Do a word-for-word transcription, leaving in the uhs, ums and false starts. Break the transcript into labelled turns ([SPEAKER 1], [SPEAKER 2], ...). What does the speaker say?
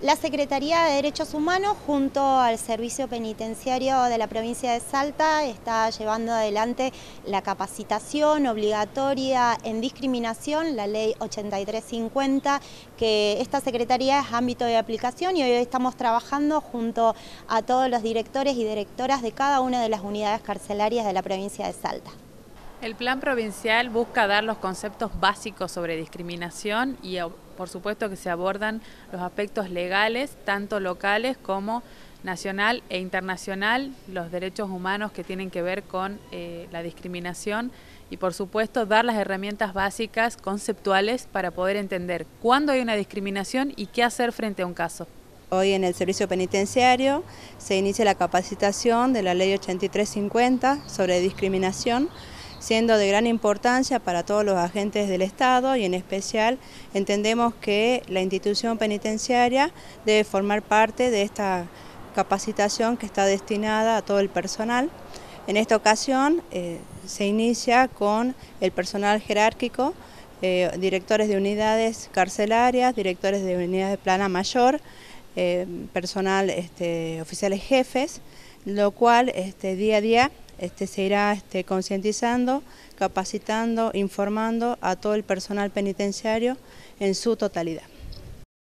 [SPEAKER 1] La Secretaría de Derechos Humanos, junto al Servicio Penitenciario de la provincia de Salta, está llevando adelante la capacitación obligatoria en discriminación, la ley ochenta y tres cincuenta, que esta Secretaría es ámbito de aplicación, y hoy estamos trabajando junto a todos los directores y directoras de cada una de las unidades carcelarias de la provincia de Salta.
[SPEAKER 2] El plan provincial busca dar los conceptos básicos sobre discriminación y por supuesto que se abordan los aspectos legales, tanto locales como nacional e internacional, los derechos humanos que tienen que ver con eh, la discriminación y por supuesto dar las herramientas básicas conceptuales para poder entender cuándo hay una discriminación y qué hacer frente a un caso.
[SPEAKER 3] Hoy en el Servicio Penitenciario se inicia la capacitación de la ley ochenta y tres cincuenta sobre discriminación, siendo de gran importancia para todos los agentes del Estado, y en especial entendemos que la institución penitenciaria debe formar parte de esta capacitación que está destinada a todo el personal. En esta ocasión eh, se inicia con el personal jerárquico, eh, directores de unidades carcelarias, directores de unidades de plana mayor, eh, personal, este, oficiales jefes, lo cual este, día a día Este, se irá este, concientizando, capacitando, informando a todo el personal penitenciario en su totalidad.